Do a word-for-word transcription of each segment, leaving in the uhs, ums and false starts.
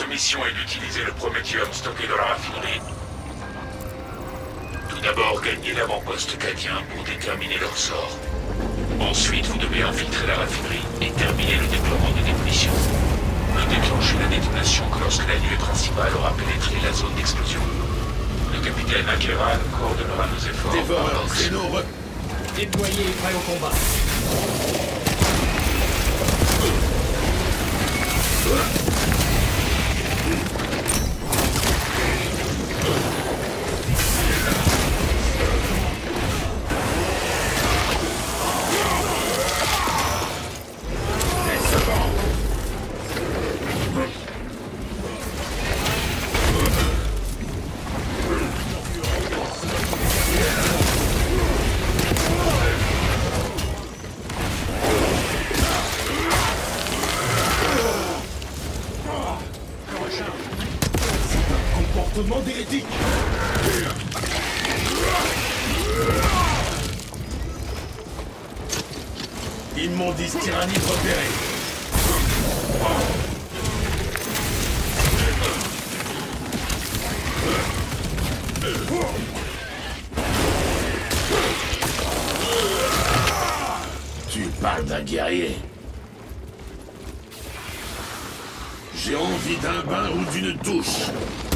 Notre mission est d'utiliser le prométhium stocké dans la raffinerie. Tout d'abord, gagnez l'avant-poste cadien pour déterminer leur sort. Ensuite, vous devez infiltrer la raffinerie et terminer le déploiement de démolition. Ne déclenchez la détonation que lorsque la nuée principale aura pénétré la zone d'explosion. Le capitaine Akeran coordonnera nos efforts. Dévoreur, c'est nos re... Déployé et prêt au combat. Comportement d'hérétique. Immondice tyrannide repérée. Tu parles d'un guerrier. J'ai envie d'un bain ou d'une douche.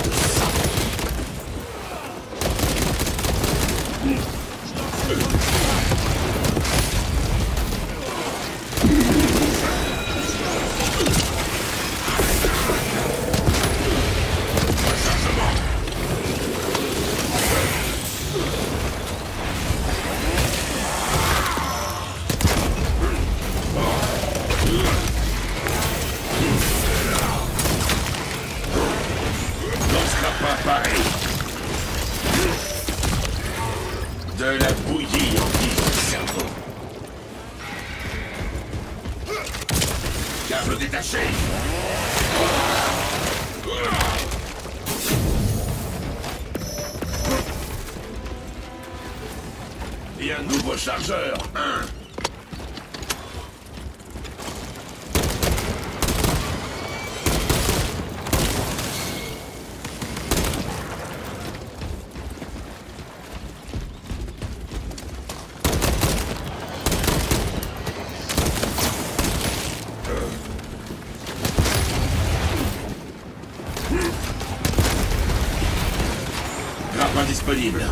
De la bouillie en guise de cerveau. Câble détaché. Et un nouveau chargeur. Un. Grappin disponible.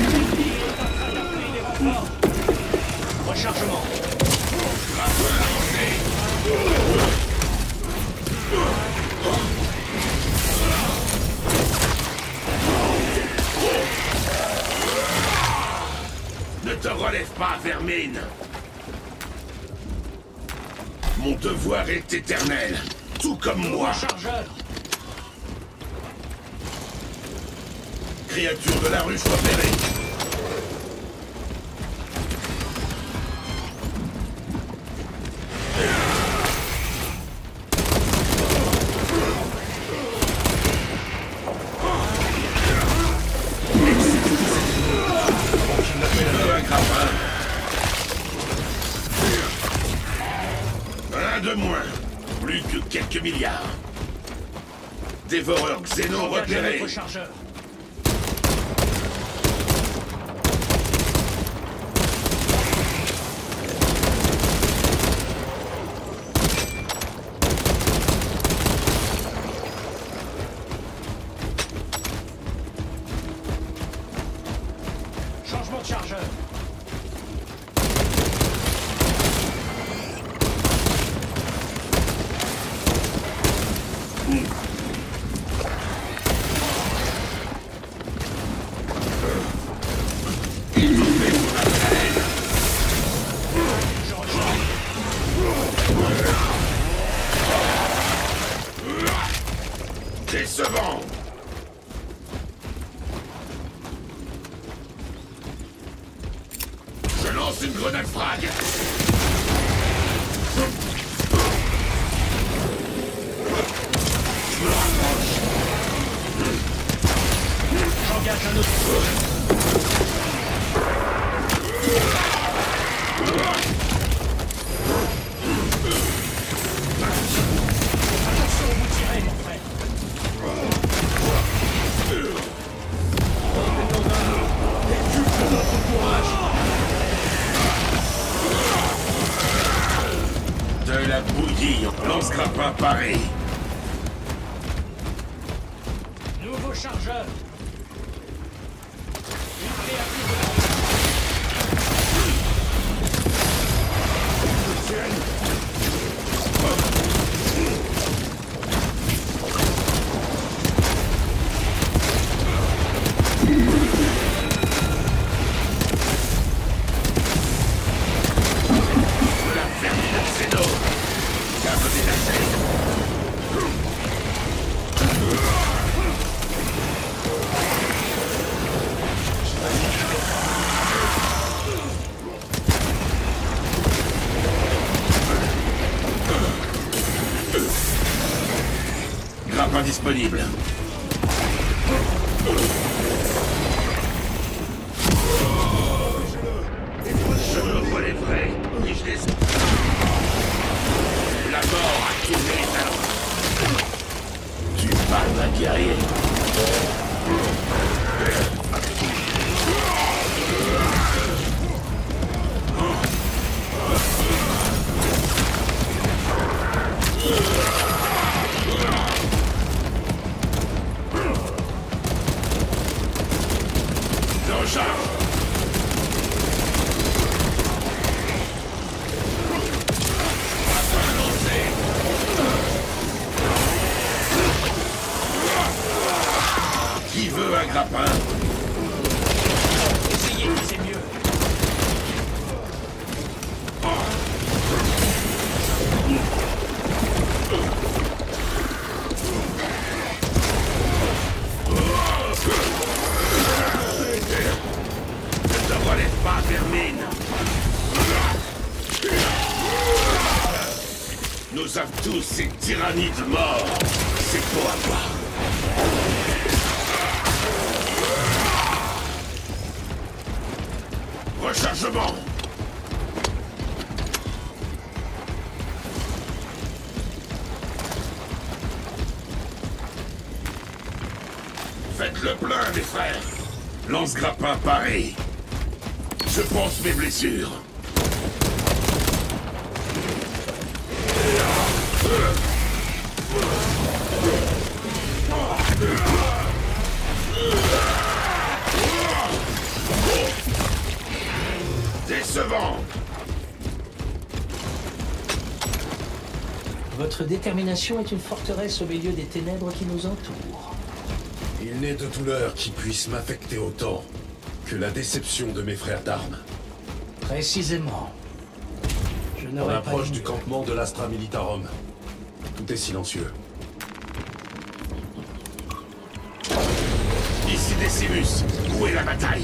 Rechargement. Grappin lancé. Ne te relève pas, vermine. Mon devoir est éternel, tout comme moi. Chargeur. Créature de la ruche repérée. Un grappin. Un de moins. Plus que quelques milliards. Dévoreur Xénon repéré. Chargeur. Changement de chargeur. la bouillie, lance-grappin paré. Nouveau chargeur. Unité à plus Grappin disponible. Je me relèverai et je les... La mort a tourné les talons. Tu parles d'un guerrier. Qui veut un grappin? essayez, c'est mieux. Ne te relève pas, vermine. Nous avons tous ces tyrannides morts. C'est beau à voir. Rechargement. Faites le plein, mes frères. Lance-grappin paré. Je pense mes blessures. Décevant. Votre détermination est une forteresse au milieu des ténèbres qui nous entourent. Il n'est de douleur qui puisse m'affecter autant que la déception de mes frères d'armes. Précisément. Je On n'aurais pas approche dû- du campement de l'Astra Militarum. Tout est silencieux. Ici Decimus. Où est la bataille?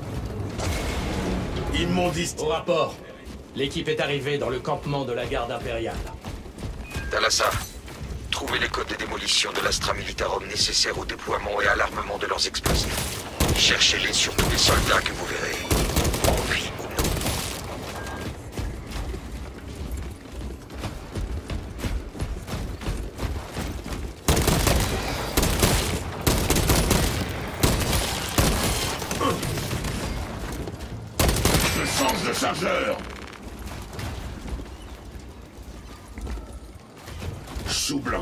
Ils m'ont dit... Au rapport. L'équipe est arrivée dans le campement de la garde impériale. Thalassa, trouvez les codes de démolition de l'Astra Militarum nécessaires au déploiement et à l'armement de leurs explosifs. Cherchez-les sur tous les soldats que vous verrez, en vie ou non. Je change de chargeur. Chou blanc.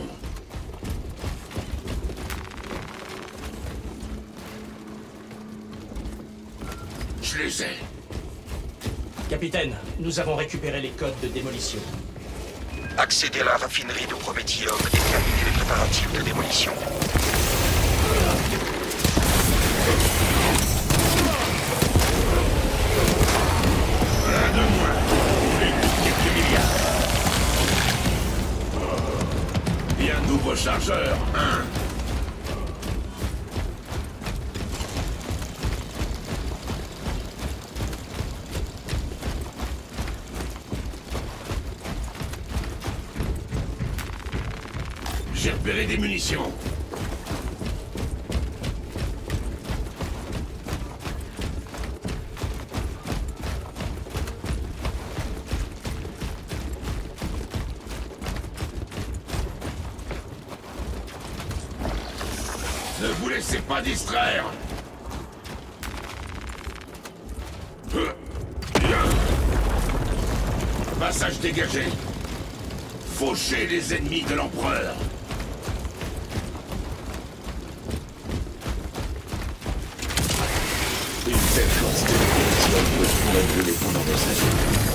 Je les ai. Capitaine, nous avons récupéré les codes de démolition. Accédez à la raffinerie de Prométhium et terminez les préparatifs de démolition. Un de moins. Plus de quelques milliards. Et un nouveau chargeur. Un. J'ai repéré des munitions. Ne vous laissez pas distraire. Passage dégagé. faucher les ennemis de l'Empereur. Une telle quantité de munitions peut pourrait brûler pendant des années.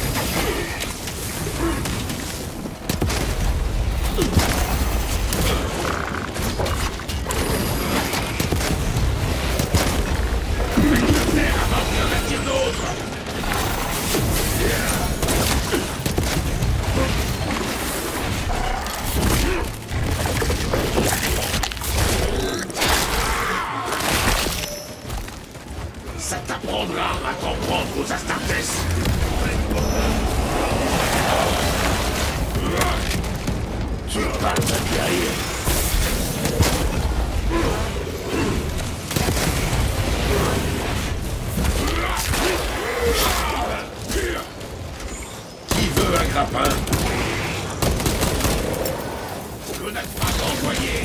Ça t'apprendra à t'en prendre aux Astartes. Tu parles d'un guerrier. Qui veut un grappin? Grenade frappe envoyée.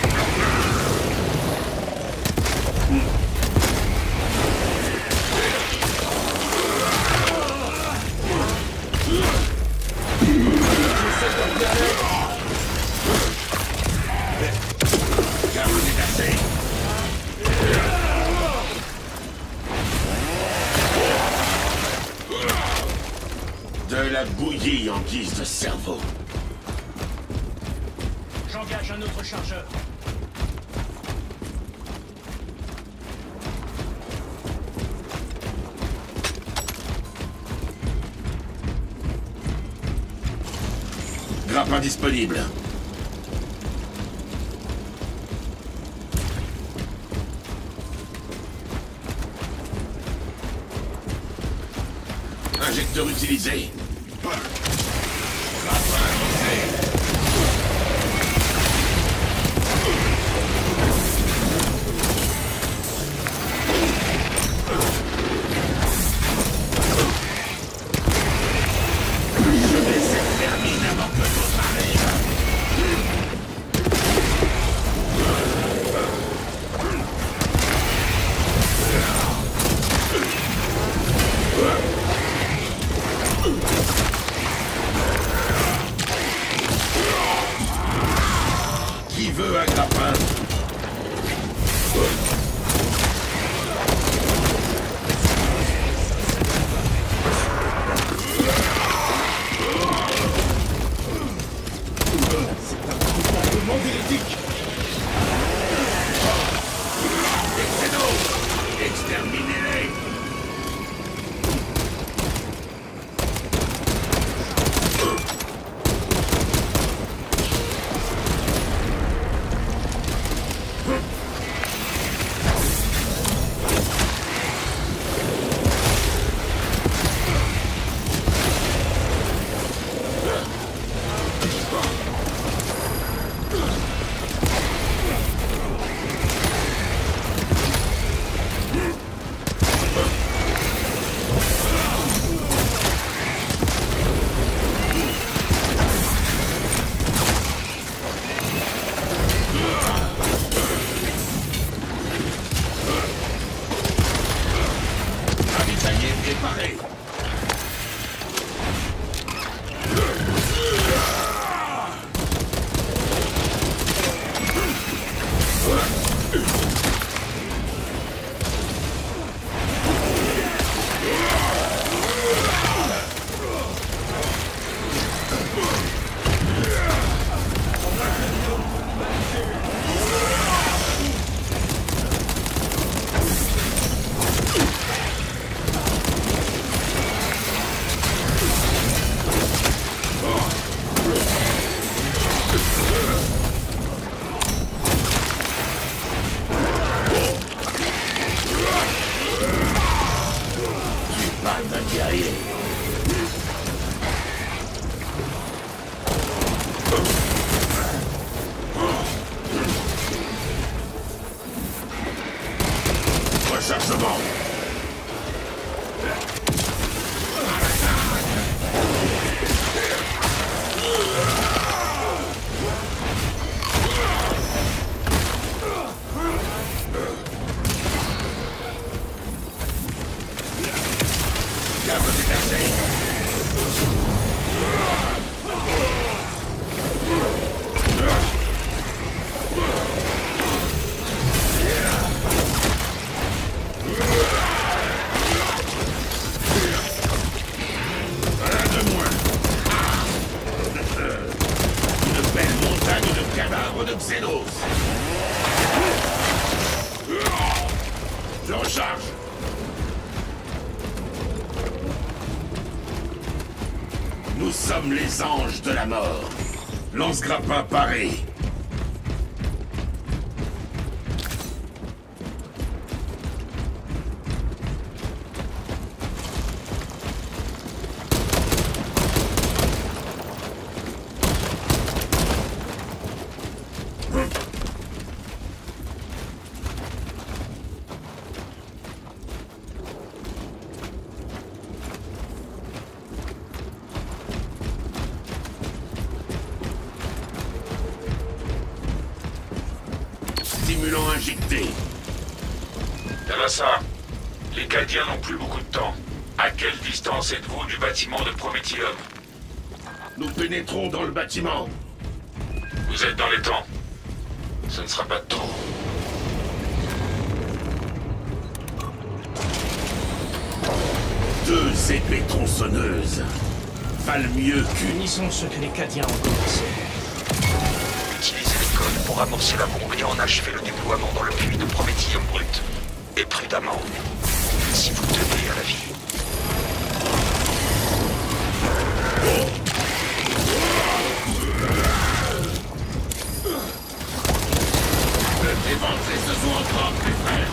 De la bouillie en guise de cerveau. J'engage un autre chargeur. Grappin disponible. Injecteur utilisé. Grappin lancé. Je vais cette termine avant que l'autre arrive. Qui veut un grappin? Exterminez-les! de Xenos. Je recharge. Nous sommes les anges de la mort. Lance-grappin paré. Stimulant injecté. Talassa, les Cadiens n'ont plus beaucoup de temps. À quelle distance êtes-vous du bâtiment de Prométhium? Nous pénétrons dans le bâtiment. Vous êtes dans les temps. Ce ne sera pas de trop. Deux épées tronçonneuses valent mieux qu'une. Unissons ce que les Cadiens ont commencé. Utilisez les codes pour amorcer la bombe et en achever le déploiement dans le puits de Prométhium brut. Et prudemment, si vous tenez à la vie. Les ventrés se sont encore, mes frères.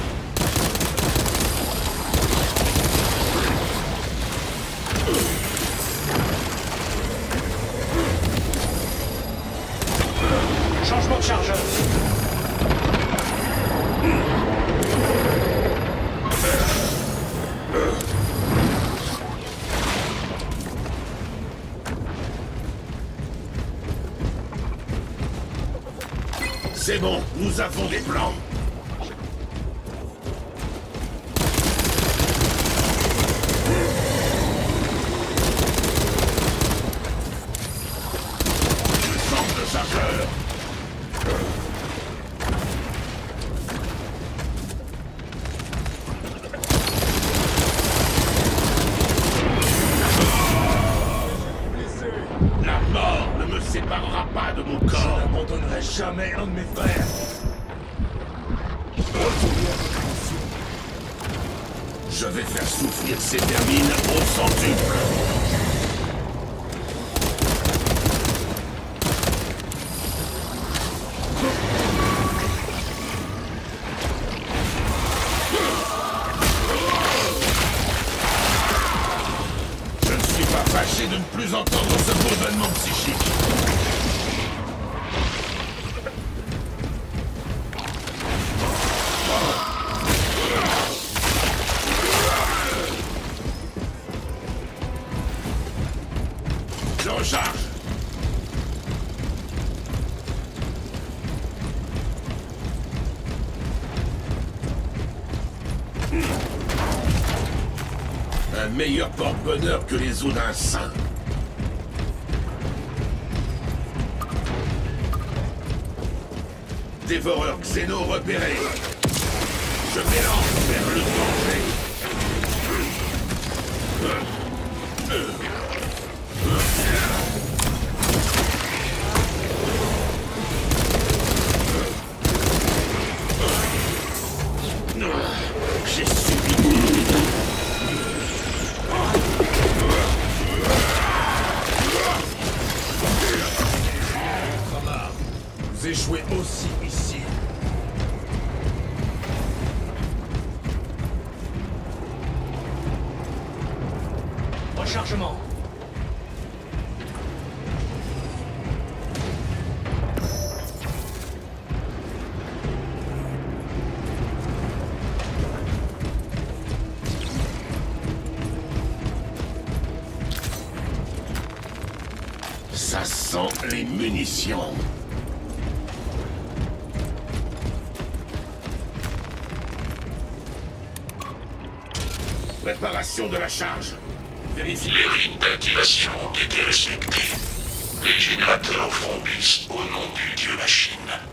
Changement de chargeur. C'est bon, nous avons des plans. Centre de chargeur. La mort ne me séparera pas de mon corps. Je n'abandonnerai jamais un de mes frères. Je vais faire souffrir ces vermines au centuple. Je ne suis pas fâché de ne plus entendre ce bourdonnement psychique. Je recharge. Un meilleur porte-bonheur que les os d'un saint. Dévoreur Xeno repéré. Je m'élance vers le danger. J'ai subi. Vous échouez aussi ici. Rechargement. Ça sent les munitions. Préparation de la charge. Vérifiez. Les rythmes d'activation ont été respectés. Les générateurs frombissent au nom du dieu machine.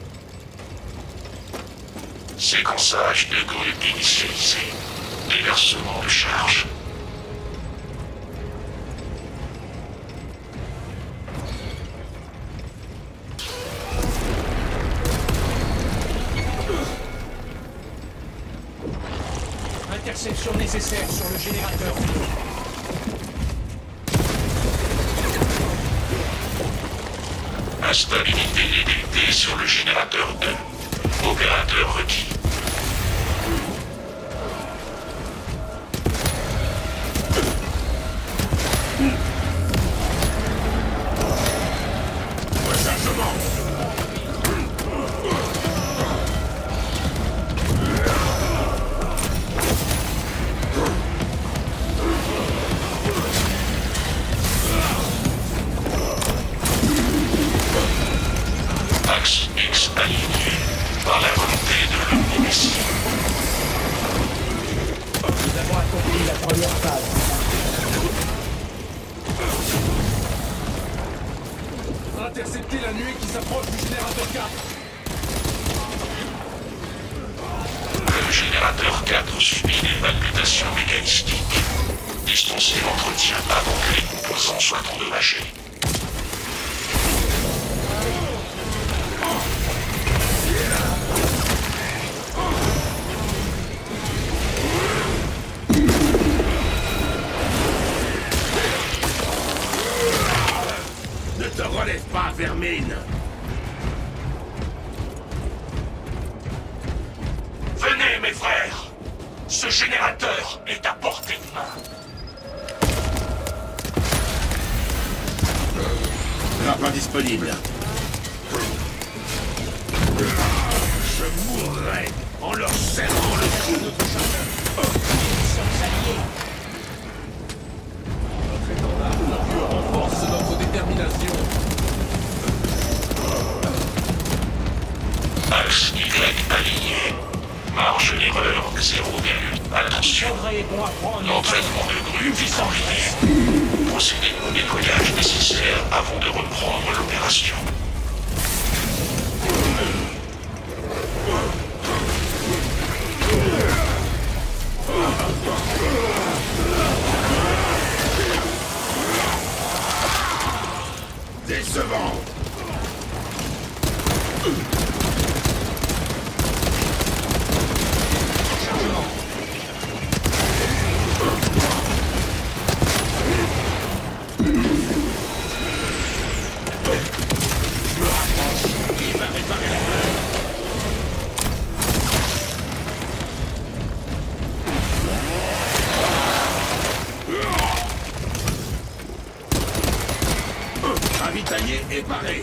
Séquençage de grid initialisé. Déversement de charge. déception nécessaire sur le générateur. Instabilité détectée sur le générateur deux. Opérateur requis. Axe X aligné par la volonté de l'Omnissiah. Nous avons accompli la première phase. Interceptez la nuée qui s'approche du générateur quatre. Le générateur quatre subit des palpitations mécanistiques. Distancez l'entretien avant que les composants soient endommagés. Ne te relève pas, vermine! Venez, mes frères! Ce générateur est à portée de main. Grappin disponible. Je mourrai en leur serrant le cou. Nous sommes alliés. Notre étendard glorieux renforce notre détermination. Axe Y aligné. Marge d'erreur zéro virgule un. Attention. Progrès est bon à prendre. L'entraînement de grue vise en rivière. Procédez au nettoyage nécessaire avant de reprendre l'opération. Décevant! Ravitaillé et paré.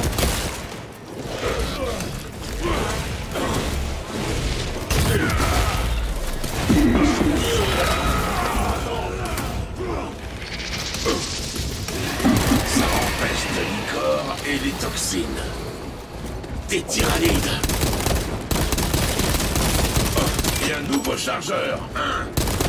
Ça empêche de l'icor et les toxines. Des tyrannides. Et un nouveau chargeur, hein.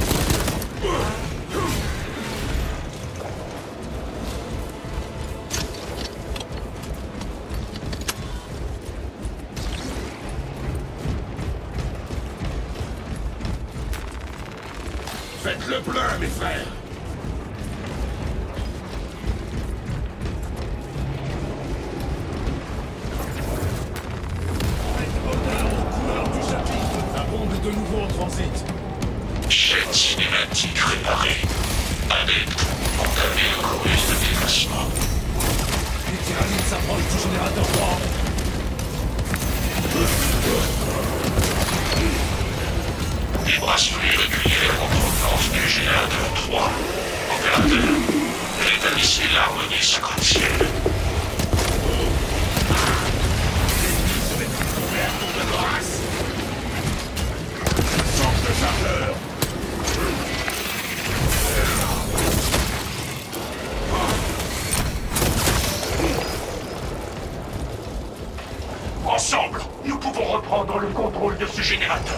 Faites le plein, mes frères. La bombe est de nouveau en transit. Chaîne cinématique réparée. Adepte, entamez le chorus de déplacement. Les tyrannides s'approchent du générateur trois. Les bracelets réguliers en provenance du générateur trois. Opérateur, rétablissez l'harmonie séquentielle. Change de chargeur. Ensemble, nous pouvons reprendre le contrôle de ce générateur.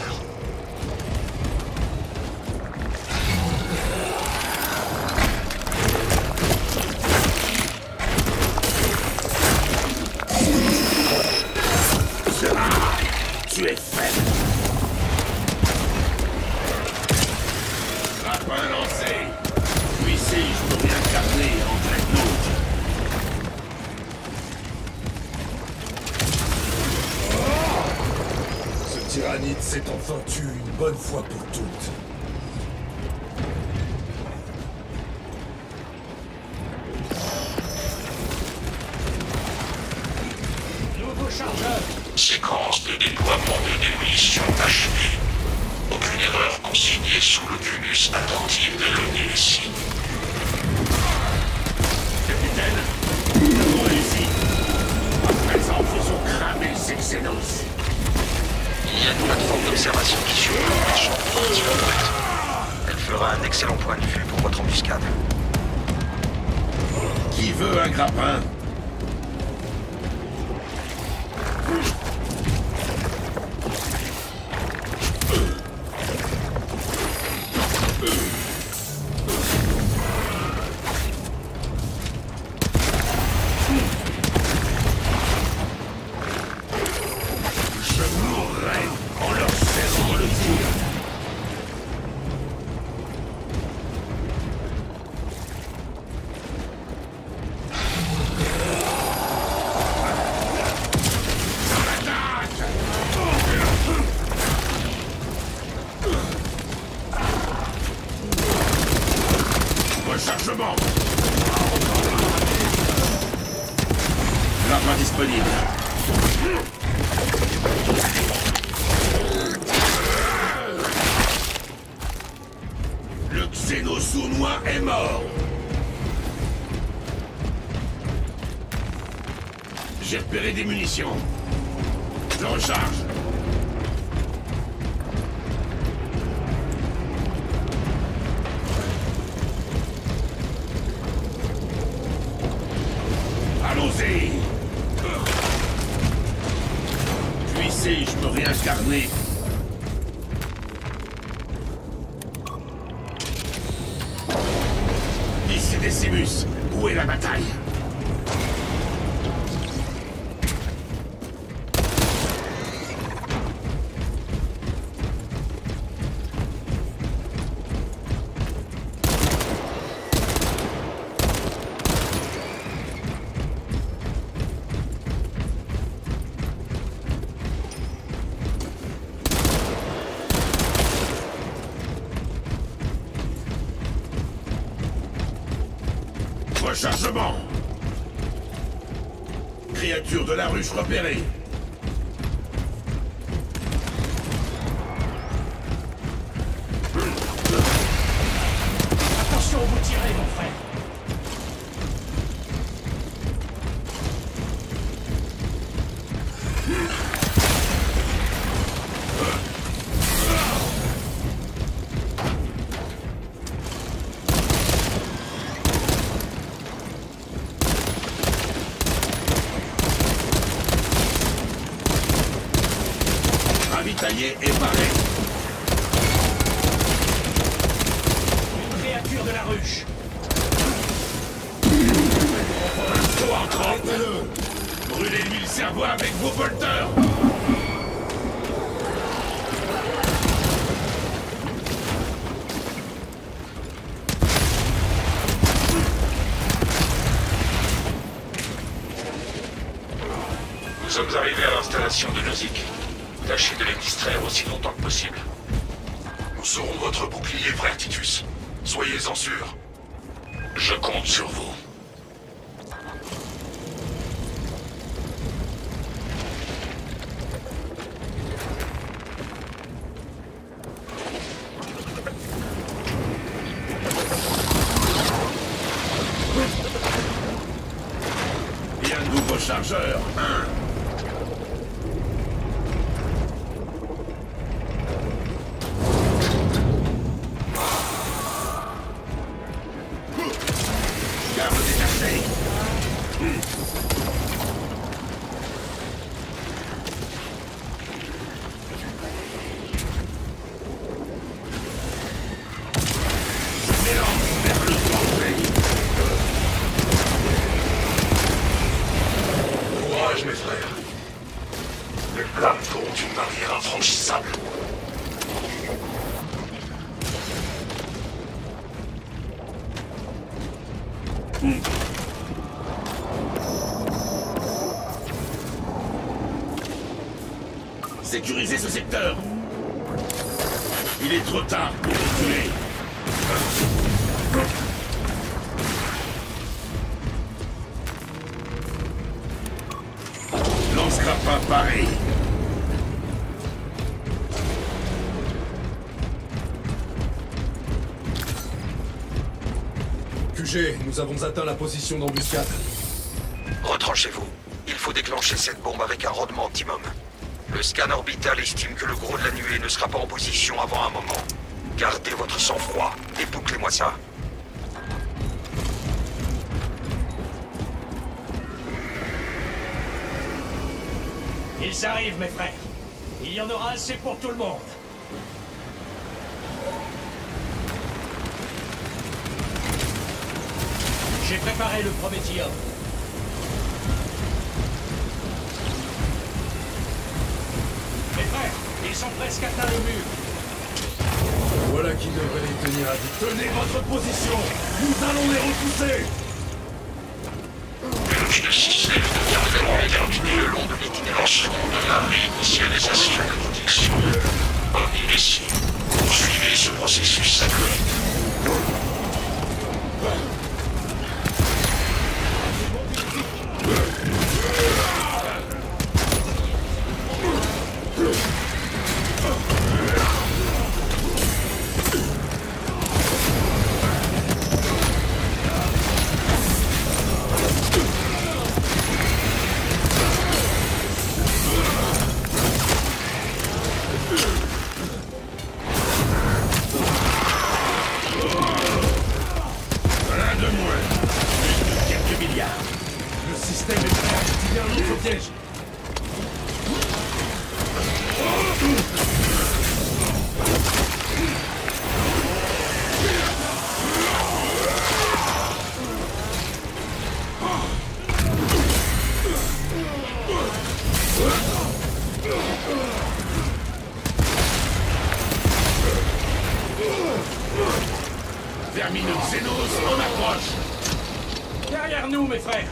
Tu es faible. Grappin lancé. Puis si je peux bien carner en dreadnought. Ce tyrannide s'est enfin tué une bonne fois pour toutes. chargeur. Séquence de déploiement de démolition achevée. Aucune erreur consignée sous l'oculus attentif de l'O N S I. Capitaine, nous avons réussi. À présent, faisons cramer ces xénos. Il y a une plateforme d'observation qui survole le champ anti-comète. Elle fera un excellent point de vue pour votre embuscade. Qui veut un grappin? Rechargement. Grappin disponible. Le xéno sournois est mort. J'ai repéré des munitions. Je recharge. Allons-y! Puissé-je me réincarner? Ici Décimus, où est la bataille? Rechargement. Créature de la ruche repérée. Attention où vous tirez, mon frère. Ravitaillé et paré. Une créature de la ruche. Saut en trempe. Brûlez-lui le cerveau avec vos volteurs. Nous sommes arrivés à l'installation de Nozick. Tâchez de les distraire aussi longtemps que possible. Nous serons votre bouclier, frère Titus. Soyez-en sûrs. Je compte sur vous. Et un nouveau chargeur. Un. Garde détachée. Je m'élance vers le danger. Courage, mes frères. Les flammes feront une barrière infranchissable. Sécurisez ce secteur. Il est trop tard pour reculer. Lance Lance-grappin paré. Q G, nous avons atteint la position d'embuscade. Retranchez-vous. Il faut déclencher cette bombe avec un rendement optimum. Le scan orbital estime que le gros de la nuée ne sera pas en position avant un moment. Gardez votre sang-froid et bouclez-moi ça. Ils arrivent, mes frères. Il y en aura assez pour tout le monde. J'ai préparé le Prométhium. Mes frères, ils sont presque atteints le mur. Voilà qui devrait les tenir à vie. Tenez votre position. Nous allons les repousser. Le système de garde de la nuée terminé le long de l'itinéraire second de la réinitialisation de protection. Omni ici. Poursuivez ce processus sacré. Terminus Xenos en approche. Derrière nous, mes frères.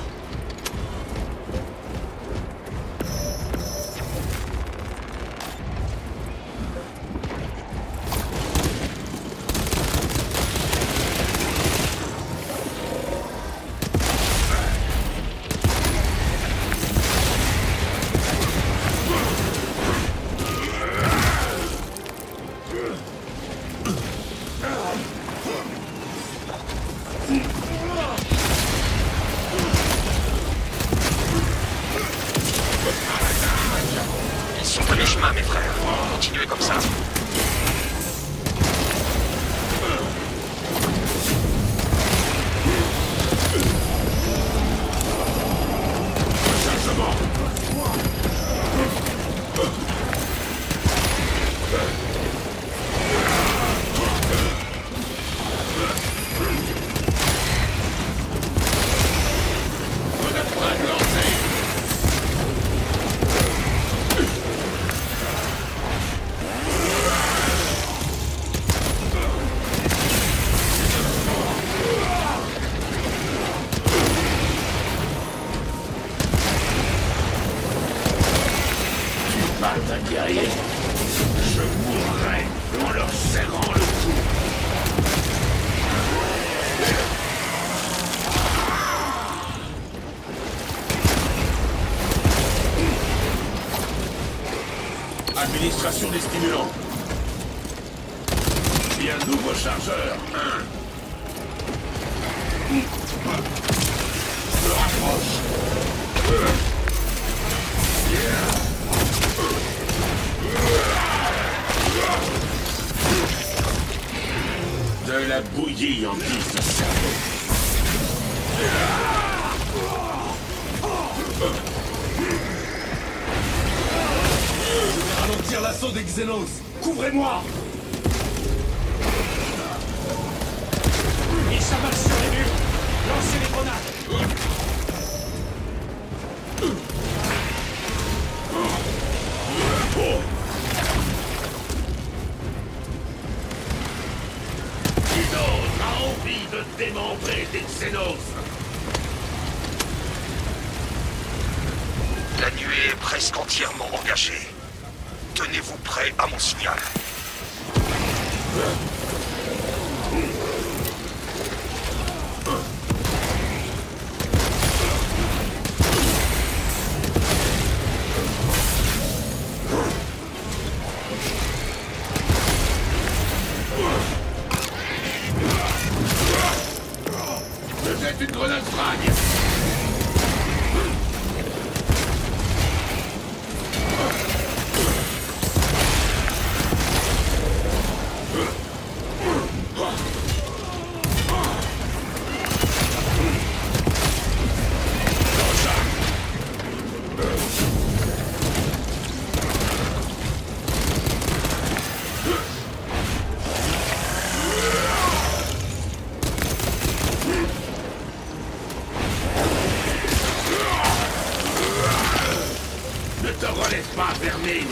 Ils sont à mi-chemin, mes frères. Continuez comme ça. D'un guerrier, je mourrai en leur serrant le cou. Administration des stimulants. Et un nouveau chargeur. Un. Je rapproche. Yeah. De la bouillie en guise de cerveau. Ralentir l'assaut des Xenos. Couvrez-moi. Ils s'abattent sur les murs. Lancez les grenades. De démembrer des Xenos. La nuée est presque entièrement engagée. Tenez-vous prêts à mon signal. pas, vermine.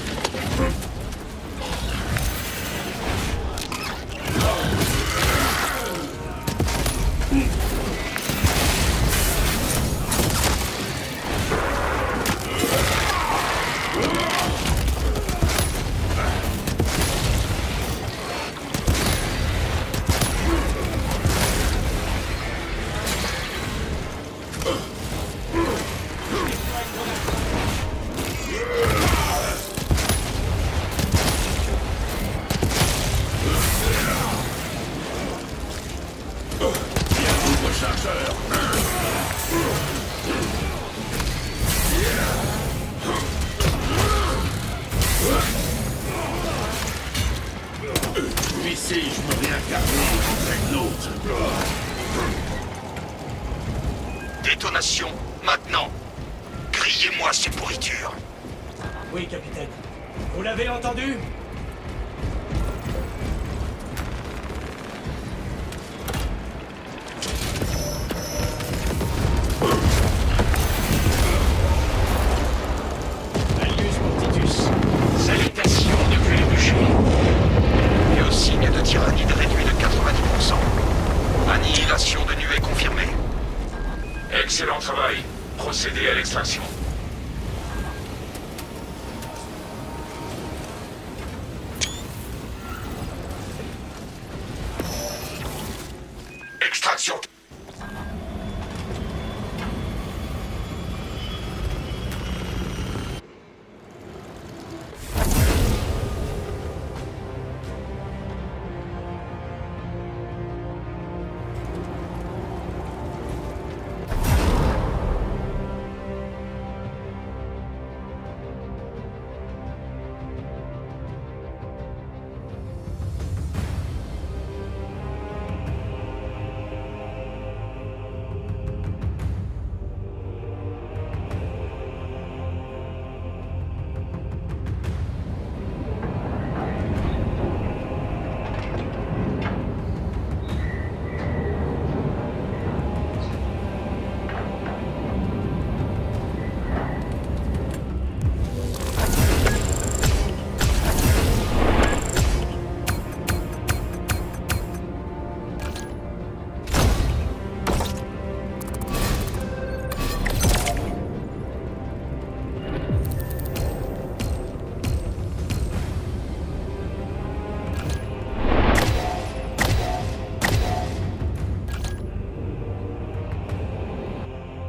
Ici, je me réincarner avec l'autre. Détonation, maintenant. Criez-moi ces pourritures. Oui, capitaine. Vous l'avez entendu? Alius Mortitus. Salutations depuis les bûchers. Biosigne de tyrannide réduit de quatre-vingt-dix pour cent. Annihilation de nuée confirmée. Excellent travail. Procédez à l'extraction.